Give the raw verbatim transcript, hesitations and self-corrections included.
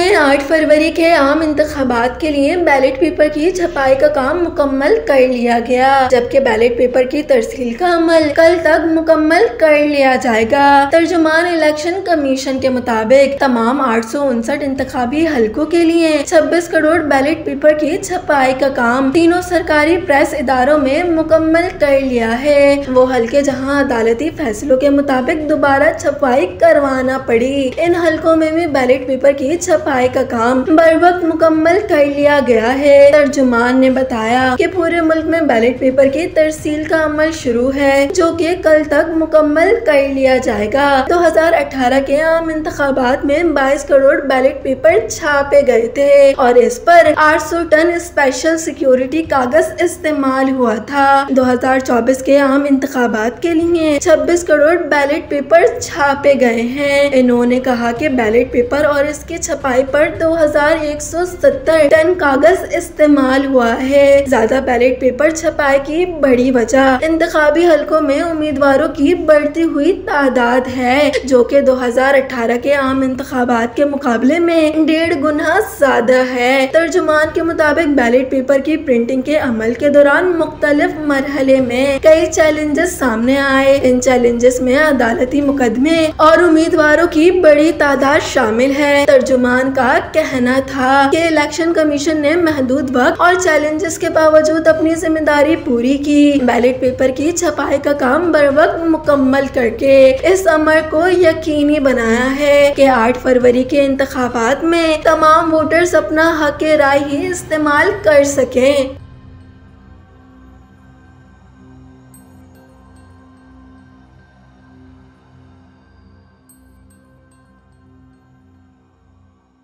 ने आठ फरवरी के आम इंतखाबात के लिए बैलेट पेपर की छपाई का काम मुकम्मल कर लिया गया, जबकि बैलेट पेपर की तरसील का अमल कल तक मुकम्मल कर लिया जाएगा। तर्जुमान इलेक्शन कमीशन के मुताबिक तमाम आठ सौ उनसठ इंतखाबी हलकों के लिए छब्बीस करोड़ बैलेट पेपर की छपाई का काम तीनों सरकारी प्रेस इदारों में मुकम्मल कर लिया है। वो हलके जहां अदालती फैसलों के मुताबिक दोबारा छपाई करवाना पड़ी, इन हलकों में भी बैलेट पेपर की छपाई का काम बर वक्त मुकम्मल कर लिया गया है। तर्जुमान ने बताया कि पूरे मुल्क में बैलेट पेपर की तरसील का अमल शुरू है, जो कि कल तक मुकम्मल कर लिया जाएगा। दो हजार अठारह के आम इंतखाबात में बाईस करोड़ बैलेट पेपर छापे गए थे और इस पर आठ सौ टन स्पेशल सिक्योरिटी कागज इस्तेमाल हुआ था। दो हजार चौबीस के आम इंतखाबात के लिए छब्बीस करोड़ बैलेट पेपर छापे गए हैं। इन्होंने कहा कि बैलेट पेपर और इसकी छपाई पर दो हजार एक सौ सत्तर टन कागज इस्तेमाल हुआ है। ज्यादा बैलेट पेपर छपाई की बड़ी वजह इंतखाबी हलकों में उम्मीदवारों की बढ़ती हुई तादाद है, जो कि दो हजार अठारह के आम इंतखाबात के मुकाबले में डेढ़ गुना ज्यादा है। तर्जुमान के मुताबिक बैलेट पेपर की प्रिंटिंग के अमल के दौरान मुख्तलिफ मरहले में कई चैलेंजेस सामने आए। इन चैलेंजेस में अदालती मुकदमे और उम्मीदवारों की बड़ी तादाद शामिल है। तर्जुमान का कहना था कि इलेक्शन कमीशन ने महदूद वक्त और चैलेंजेस के बावजूद अपनी जिम्मेदारी पूरी की। बैलेट पेपर की छपाई का काम बर वक्त मुकम्मल करके इस अमर को यकीनी बनाया है कि आठ फरवरी के इंतखाबात में तमाम वोटर्स अपना हक राय ही इस्तेमाल कर सकें।